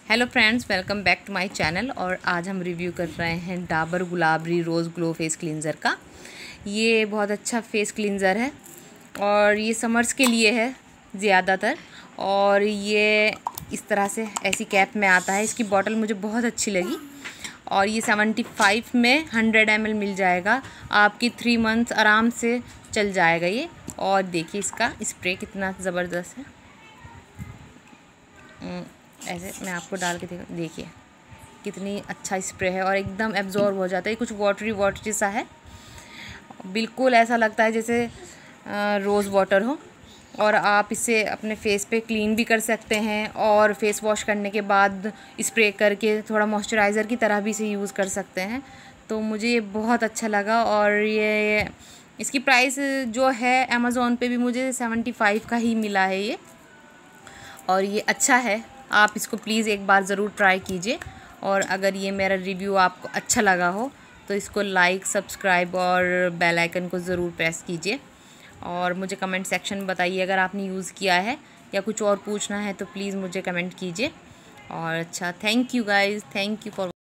Hello friends, welcome back to my channel. और आज हम रिव्यू कर रहे हैं Dabur Gulabari rose glow face cleanser का। ये बहुत अच्छा फेस क्लींज़र है और ये समर्स के लिए है ज़्यादातर। और ये इस तरह से ऐसी कैप में आता है। इसकी बॉटल मुझे बहुत अच्छी लगी और ये 75 में 100 ml मिल जाएगा। आपकी 3 मंथ्स आराम से चल जाएगा ये। और देखिए इसका स्प्रे कितना ज़बरदस्त है। ऐसे मैं आपको डाल के देखिए कितनी अच्छा स्प्रे है और एकदम एब्जॉर्ब हो जाता है। कुछ वाटरी सा है, बिल्कुल ऐसा लगता है जैसे रोज़ वाटर हो। और आप इसे अपने फेस पे क्लीन भी कर सकते हैं और फेस वॉश करने के बाद स्प्रे करके थोड़ा मॉइस्चराइज़र की तरह भी इसे यूज़ कर सकते हैं। तो मुझे ये बहुत अच्छा लगा। और ये इसकी प्राइस जो है अमेज़ॉन पे भी मुझे 75 का ही मिला है ये। और ये अच्छा है, आप इसको प्लीज़ एक बार ज़रूर ट्राई कीजिए। और अगर ये मेरा रिव्यू आपको अच्छा लगा हो तो इसको लाइक, सब्सक्राइब और बेल आइकन को ज़रूर प्रेस कीजिए। और मुझे कमेंट सेक्शन में बताइए अगर आपने यूज़ किया है या कुछ और पूछना है तो प्लीज़ मुझे कमेंट कीजिए। और अच्छा, thank you guys, thank you for